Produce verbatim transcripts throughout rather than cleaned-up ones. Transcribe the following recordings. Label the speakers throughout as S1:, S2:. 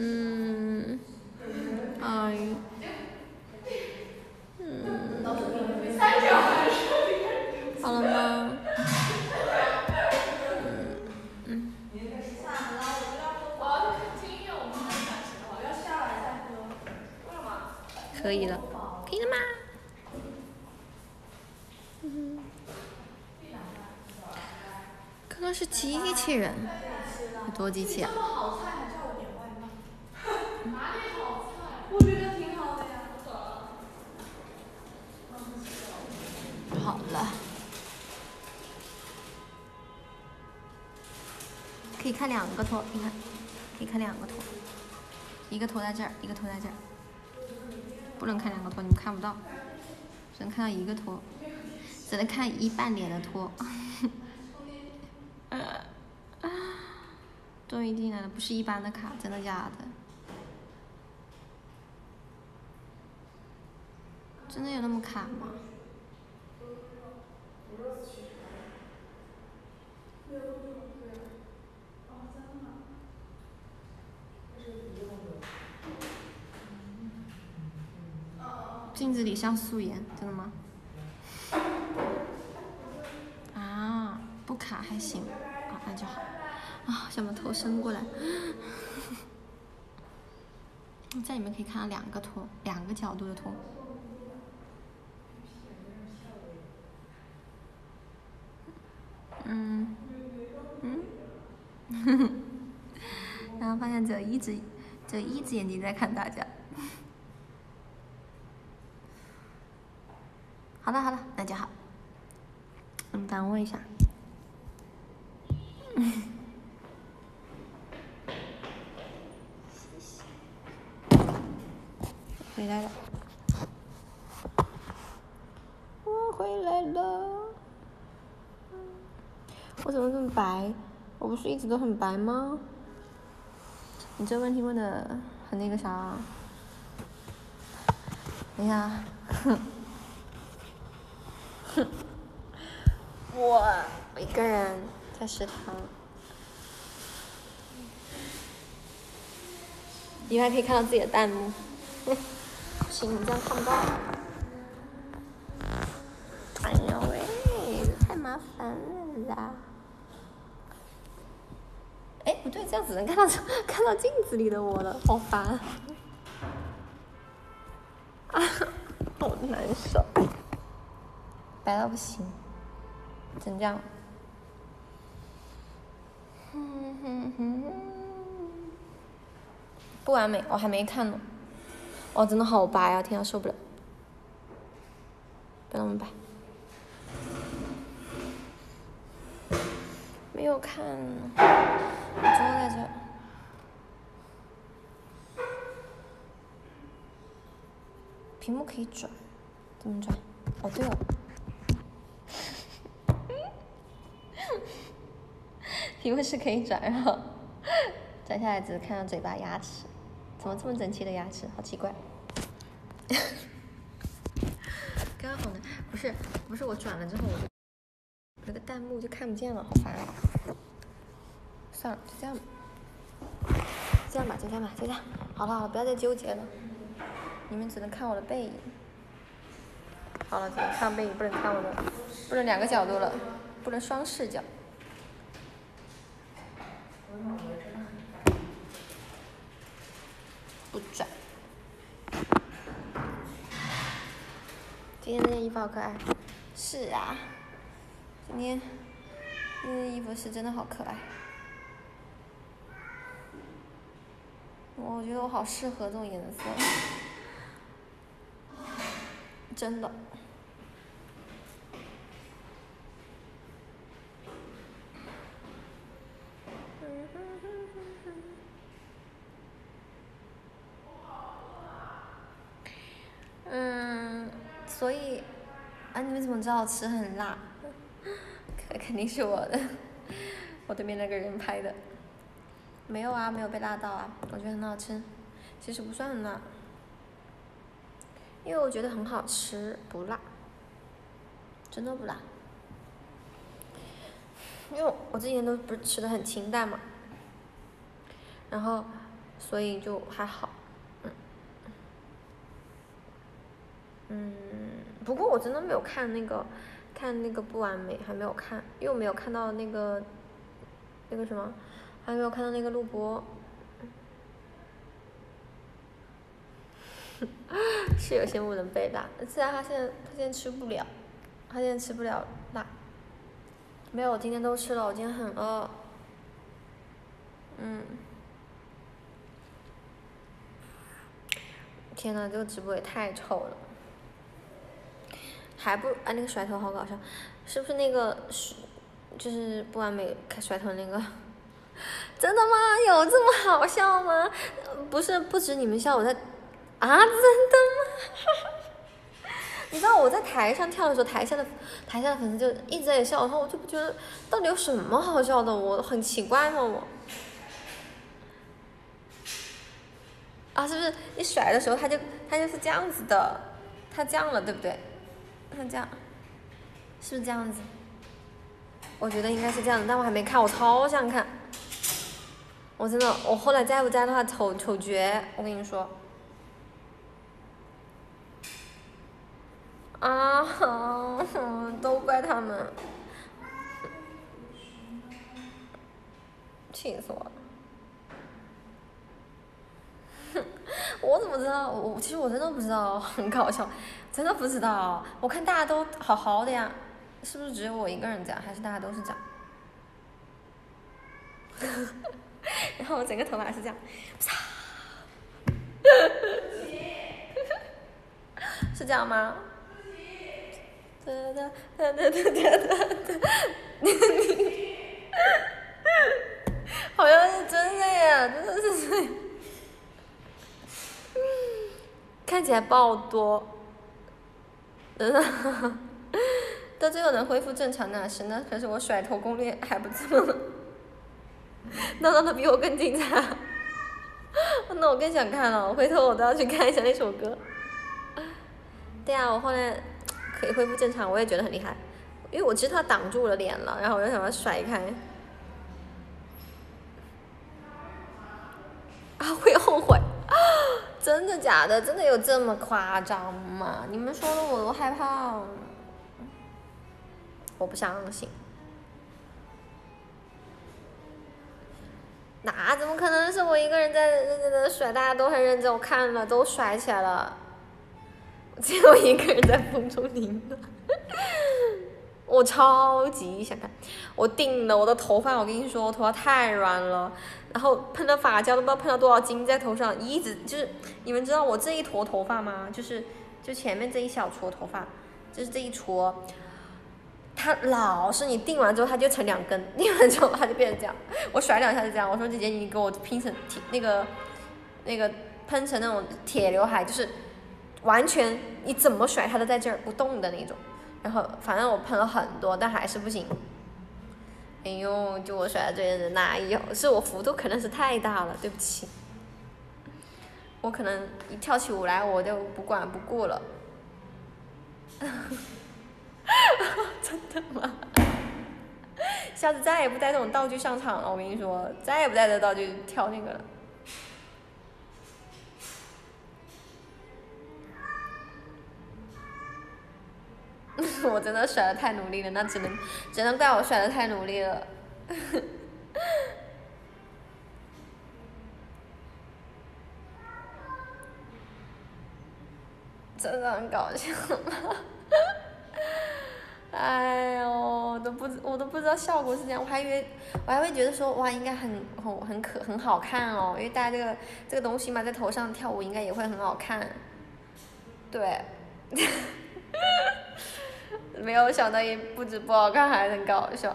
S1: 嗯，哎，嗯，好了吗？嗯嗯。可以了，可以了吗？嗯。刚刚是机器人，有多机器啊？
S2: 我觉得挺好的呀。
S1: 好了，可以看两个托，你看，可以看两个托，一个托在这儿，一个托在这儿，不能看两个托，你们看不到，只能看到一个托，只能看一半脸的托。终于进来了，不是一般的卡，真的假的？真的有那么卡吗？镜子里像素颜，真的吗？啊，不卡还行，啊，那就好。啊，想把头伸过来。在里面可以看到两个托，两个角度的托。嗯，嗯，然后发现只有一只，只有一只眼睛在看大家。好了好了，那就好。嗯，等我一下。回来了，我回来了。我怎么这么白？我不是一直都很白吗？你这问题问的很那个啥。等一下，哼，哼，我一个人在食堂，你还可以看到自己的弹幕。不行，你这样看不到。哎呦喂，太麻烦了啦！哎，不对，这样只能看到看到镜子里的我了，好烦啊，好难受，白到不行，只能这样。哼哼哼，不完美，我还没看呢。哦，真的好白啊！天啊，受不了！不要那么白。没有看，我坐在这。屏幕可以转，怎么转？哦，对了，屏幕是可以转，然后转下来只看到嘴巴、牙齿，怎么这么整齐的牙齿？好奇怪。刚刚好呢，不是不是我转了之后，我就那个弹幕就看不见了，好烦啊！算了，就这样吧，这样吧，就这样吧，就这样。好了好了，不要再纠结了，你们只能看我的背影。好了，只能看背影，不能看我的，不能两个角度了，不能双视角。不转。今天这件衣服好可爱。是啊，今天这件衣服是真的好可爱。我觉得我好适合这种颜色，真的。嗯，所以啊，你们怎么知道我吃很辣？肯肯定是我的，我对面那个人拍的。没有啊，没有被辣到啊，我觉得很好吃，其实不算很辣，因为我觉得很好吃，不辣，真的不辣。因为我之前都不是吃的很清淡嘛，然后所以就还好。嗯嗯，不过我真的没有看那个看那个不完美，还没有看，因为我没有看到那个那个什么，还没有看到那个录播。是有些不能被辣，虽然他现在他现在吃不了，他现在吃不了辣。没有，我今天都吃了，我今天很饿。嗯。天呐，这个直播也太丑了。还不哎，那个甩头好搞笑，是不是那个就是不完美开甩头那个？真的吗？有这么好笑吗？不是，不止你们笑，我在啊，真的吗？你知道我在台上跳的时候，台下的台下的粉丝就一直在笑，然后我就不觉得到底有什么好笑的，我很奇怪吗我？啊，是不是一甩的时候他就他就是这样子的，他这样了，对不对？他这样，是不是这样子？我觉得应该是这样的，但我还没看，我超想看。我真的，我后来摘不摘的话，丑丑绝，我跟你说。啊，都怪他们，气死我了。我怎么知道？我其实我真的不知道，很搞笑，真的不知道。我看大家都好好的呀，是不是只有我一个人这样，还是大家都是这样？然后我整个头发是这样，是这样吗？哒哒哒哒哒哒哒，好像是真的呀，真的是这样。看起来爆多，真的，到最后能恢复正常那是，那可是我甩头攻略还不错，闹闹的比我更精彩，那我更想看了，回头我都要去看一下那首歌。对啊，我后来可以恢复正常，我也觉得很厉害，因为我知道他挡住了脸了，然后我就想把它甩开。啊，会后悔。真的假的？真的有这么夸张吗？你们说的我都害怕了，我不相信。哪怎么可能是我一个人在认真的甩？大家都很认真，我看了都甩起来了，只有一个人在风中凌乱。我超级想看，我定了我的头发，我跟你说，我头发太软了，然后喷了发胶都不知道喷了多少斤在头上，一直就是你们知道我这一坨头发吗？就是就前面这一小撮头发，就是这一撮，它老是你定完之后它就成两根，定完之后它就变成这样，我甩两下就这样。我说姐姐你给我拼成铁那个那个喷成那种铁刘海，就是完全你怎么甩它都在这儿不动的那种。然后反正我喷了很多，但还是不行。哎呦，就我甩的最认真，哪有？是我幅度可能是太大了，对不起。我可能一跳起舞来，我就不管不顾了。真的吗？下次再也不带这种道具上场了，我跟你说，再也不带这道具跳那个了。我真的甩的太努力了，那只能只能怪我甩的太努力了。真的很搞笑。哎呦，我都不我都不知道效果是这样，我还以为我还会觉得说哇应该很很很可很好看哦，因为戴这个这个东西嘛，在头上跳舞应该也会很好看。对。没有想到也不止不好看，还很搞笑。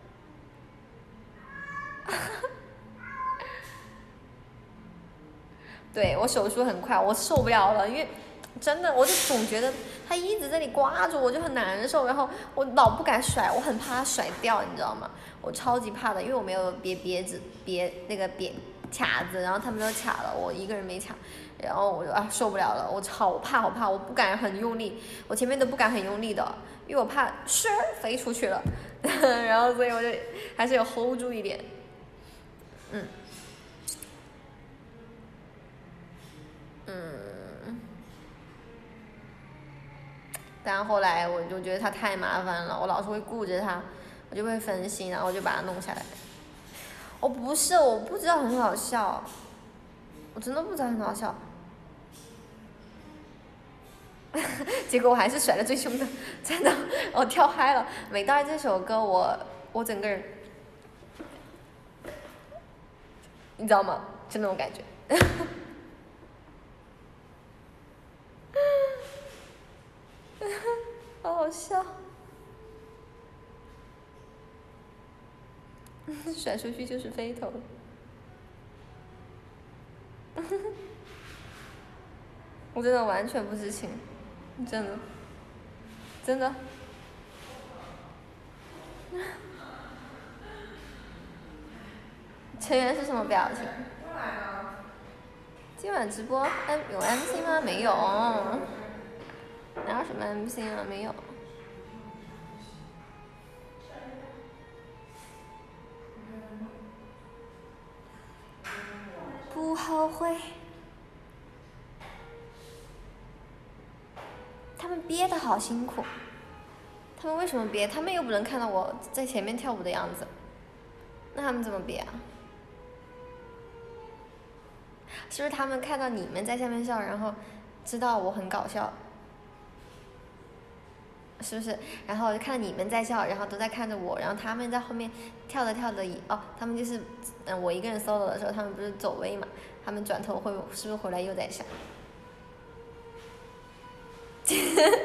S1: 对，我手速很快，我受不了了，因为真的我就总觉得他一直在那里刮着我，就很难受，然后我老不敢甩，我很怕它甩掉，你知道吗？我超级怕的，因为我没有别别子别那个别卡子，然后他们都卡了，我一个人没卡，然后我就啊受不了了，我好怕好怕，我不敢很用力，我前面都不敢很用力的，因为我怕唰飞出去了，然后所以我就还是有 hold 住一点，嗯。 但后来我就觉得它太麻烦了，我老是会顾着它，我就会分心，然后我就把它弄下来。哦，不是，我不知道很好笑，我真的不知道很好笑。结果我还是甩的最凶的，真的，我跳嗨了。每到这首歌，我我整个人，你知道吗？就那种感觉。好好笑。甩出去就是飞头。我真的完全不知情，真的，真的。成员是什么表情？今晚直播 M 有 M C 吗？没有，哪有什么 M C 啊？没有。不后悔。他们憋得好辛苦，他们为什么憋？他们又不能看到我在前面跳舞的样子，那他们怎么憋啊？是不是他们看到你们在下面笑，然后知道我很搞笑？是不是？然后就看到你们在笑，然后都在看着我，然后他们在后面跳着跳着，哦，他们就是嗯，我一个人 solo 的时候，他们不是走位嘛？他们转头会是不是回来又在笑？真的，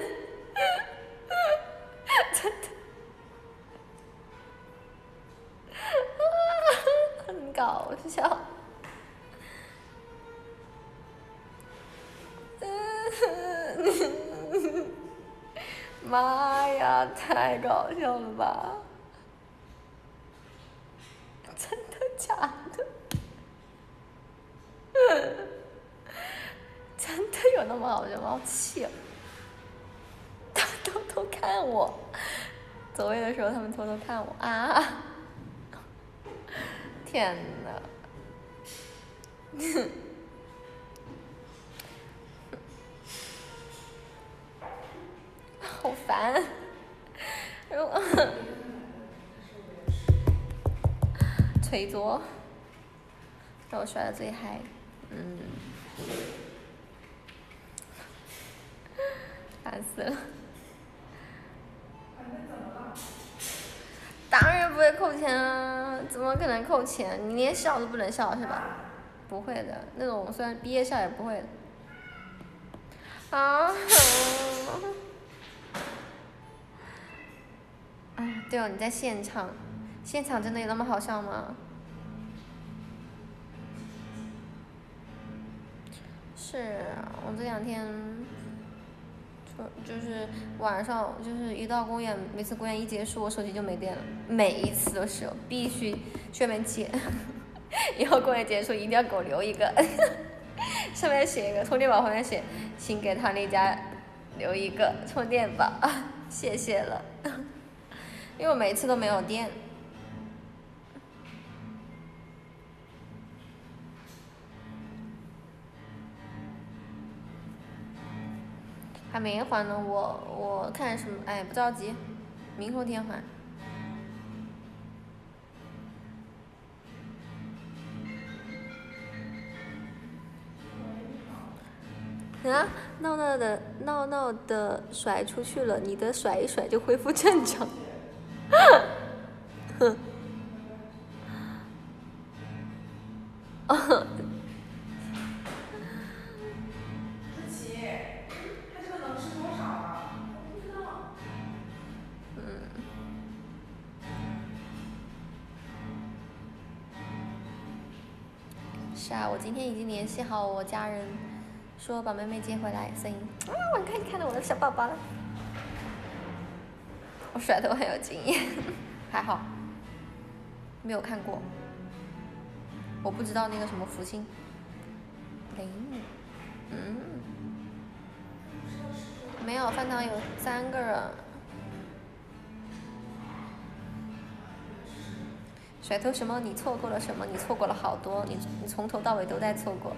S1: 很搞笑。妈呀，太搞笑了吧！真的假的？真的有那么好笑吗？好气啊！他们偷偷看我，走位的时候他们偷偷看我啊！天哪！好烦！锤桌，让我摔的最嗨，嗯，烦死了。当然不会扣钱啊，怎么可能扣钱？你连笑都不能笑是吧？不会的，那种虽然毕业笑也不会的。啊！哎，对哦，你在现场，现场真的有那么好笑吗？是我这两天，就是晚上，就是一到公演，每次公演一结束，我手机就没电了，每一次都是，必须去外面接。以后公演结束一定要给我留一个，上面写一个充电宝，旁边写，请给他那家留一个充电宝，谢谢了。因为我每次都没有电。还没还呢，我我看什么？哎，不着急，明后天还。啊，闹闹的闹闹的甩出去了，你的甩一甩就恢复正常。哼。哦。是啊，我今天已经联系好我家人，说把妹妹接回来，所以啊，我可以看到我的小宝宝了。我甩头很有经验，还好，没有看过，我不知道那个什么福星，雷姆，嗯，没有，饭堂有三个人。甩头什么？你错过了什么？你错过了好多，你你从头到尾都在错过。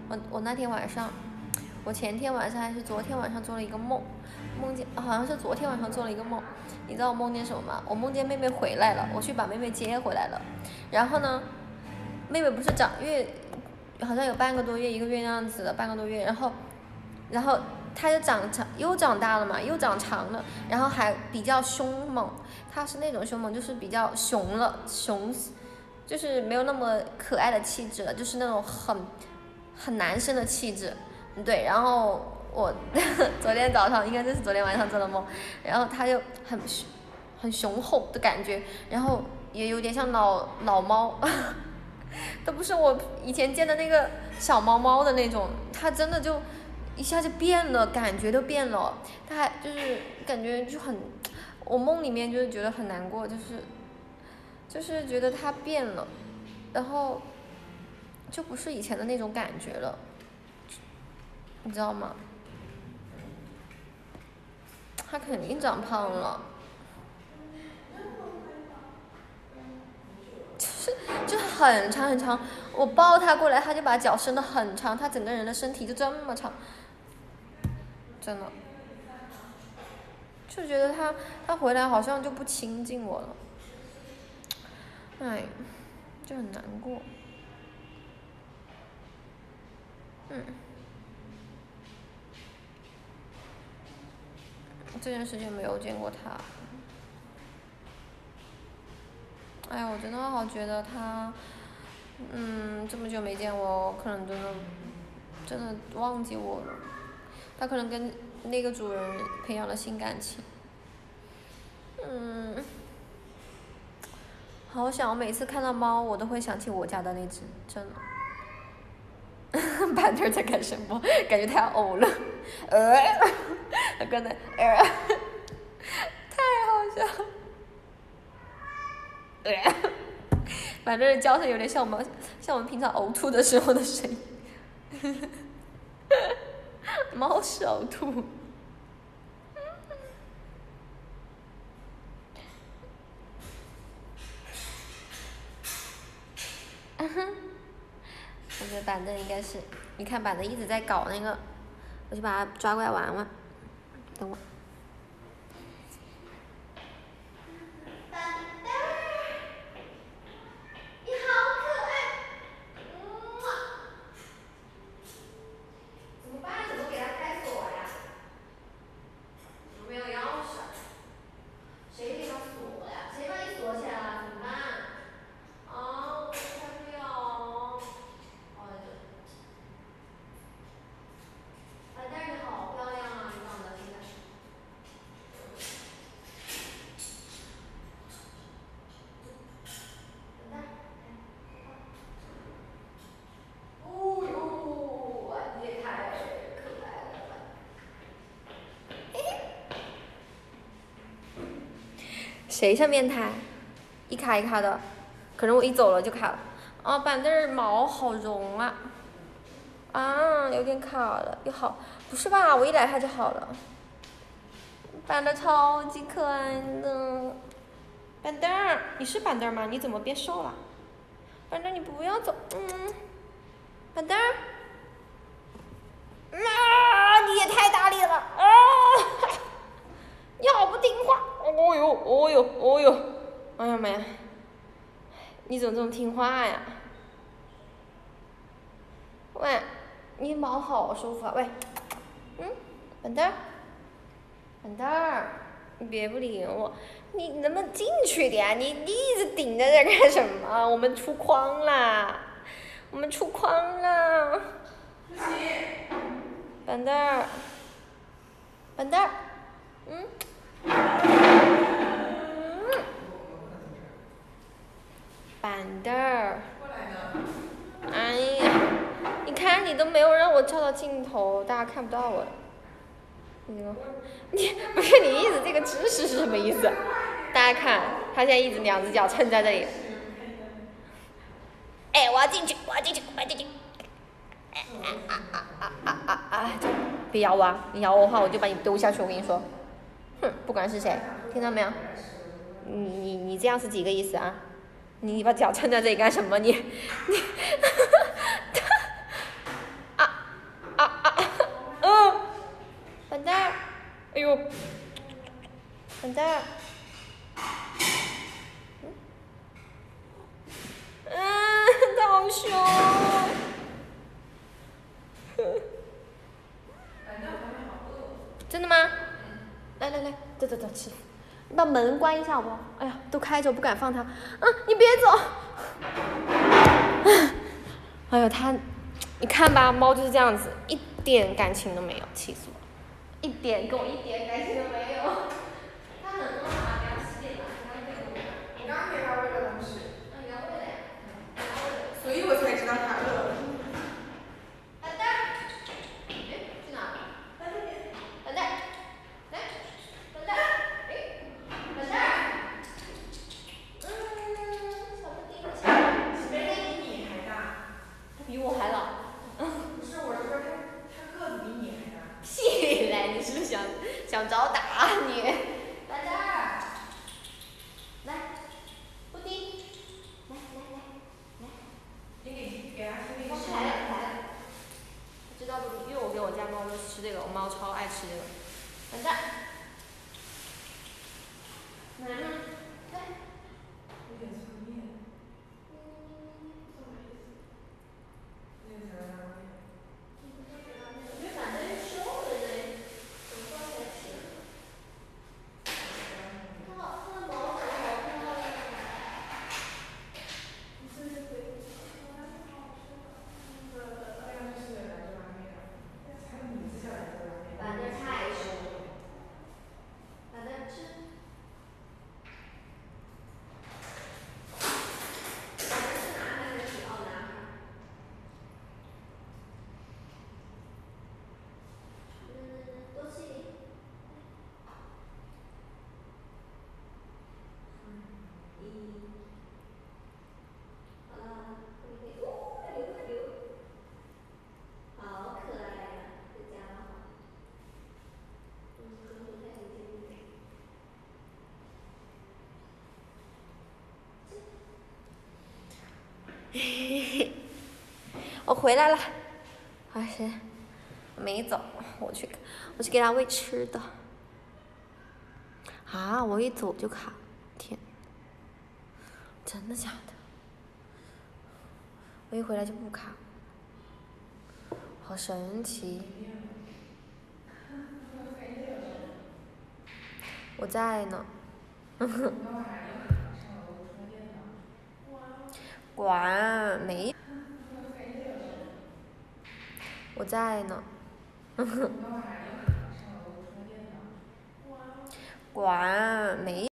S1: 我我那天晚上，我前天晚上还是昨天晚上做了一个梦，梦见好像是昨天晚上做了一个梦，你知道我梦见什么吗？我梦见妹妹回来了，我去把妹妹接回来了，然后呢，妹妹不是长月，好像有半个多月一个月那样子的，半个多月，然后，然后她就长长又长大了嘛，又长长了，然后还比较凶猛，她是那种凶猛，就是比较熊了，熊。就是没有那么可爱的气质了，就是那种很很男生的气质，对。然后我昨天早上应该就是昨天晚上做的梦，然后他就很很雄厚的感觉，然后也有点像老老猫，都不是我以前见的那个小猫猫的那种，它真的就一下就变了，感觉都变了，它还就是感觉就很，我梦里面就是觉得很难过，就是。就是觉得他变了，然后就不是以前的那种感觉了，你知道吗？他肯定长胖了，就是就是很长很长。我抱他过来，他就把脚伸得很长，他整个人的身体就这么长，真的，就觉得他他回来好像就不亲近我了。哎，就很难过。嗯，这段时间没有见过他。哎呀，我真的好觉得他，嗯，这么久没见我，可能真的，真的忘记我了。他可能跟那个主人培养了新感情。嗯。好想，我每次看到猫，我都会想起我家的那只，真的。板凳在干什么？感觉它要呕了，呃，刚才呃，太好笑了，呃，反正叫声有点像我们像我们平常呕吐的时候的声音。猫是呕吐。我觉得板凳应该是，你看板凳一直在搞那个，我就把它抓过来玩玩。等我。板凳，你好可爱，嗯嘛。怎么办？怎么给它开锁呀？有没有钥匙？谁给它锁呀？谁把你锁起来了？怎么办？啊，我开不了。哦，对。板凳你好漂亮啊，你长得现在。板凳，哦呦，你也太可爱了吧！嘿嘿。谁上面台？一卡一卡的，可能我一走了就卡了。啊，板凳毛好绒啊，啊，有点卡了，又好，不是吧？我一来它就好了。板凳超级可爱的，板凳，你是板凳吗？你怎么变瘦了？板凳，你不要走，嗯，板凳，啊，你也太大力了，啊，你好不听话，哦呦，哦呦，哦呦，哎呀妈呀！你怎么这么听话呀？喂，你毛好舒服啊！喂，嗯，板凳，板凳，你别不理我，你能不能进去点？你你一直顶在这干什么？我们出框啦，我们出框啦。板凳，板凳，嗯。板凳儿，哎呀，你看你都没有让我照到镜头，大家看不到我。你你不是你一直这个姿势是什么意思？大家看，他现在一直两只脚撑在这里。哎，我要进去，我要进去，我要进去。哎啊啊啊啊啊啊！别咬我啊！你咬我的话，我就把你丢下去。我跟你说，哼，不管是谁，听到没有？你你你这样是几个意思啊？你把脚撑在这里干什么？你你，啊呦，等等。嗯，他好凶。真的吗？来来来，走走走，吃。你把门关一下好不好？哎呀，都开着，我不敢放它。嗯，你别走。哎呦，它，你看吧，猫就是这样子，一点感情都没有，气死我了，一点跟我一点感情都没有。它很饿嘛，给它吃点吧，给它喂狗。
S3: 我刚给它喂了东西。
S1: 嗯，给它喂了呀。
S3: 所以我才知道它饿。
S1: 等等。哎，去哪？在这边。等等。来，等等。哎，等等。嗯，小布丁，小布丁
S3: 比你还大。
S1: 它比我还老。
S3: 不是，我是说它，它个子比你还大。
S1: 屁嘞！你是不是想想找打啊你？在这儿。来，布丁，来来来来。
S3: 你给给它吃零食。
S1: 来了来了。知道布丁，因为我给我家猫都吃这个，我猫超爱吃这个。等着。来呢？来。
S3: 有点侧面。那个才拉面。
S1: 你反正收了嘞，怎么放下去？它好，它的毛长得好漂亮啊！
S3: 你是不是可以？那个那样就是兰州拉面啊，它的名字叫兰州拉面。
S1: 反正太凶了。反正吃。多吃一点。一。好了好了，可以可以。哦，快流快流。好可爱呀，在家了哈。嗯，和我太久见面。嘿嘿嘿，我回来了。还是没走，我去，我去给它喂吃的。啊！我一走就卡，天！真的假的？我一回来就不卡，好神奇。我在呢。管没。我在呢。管没。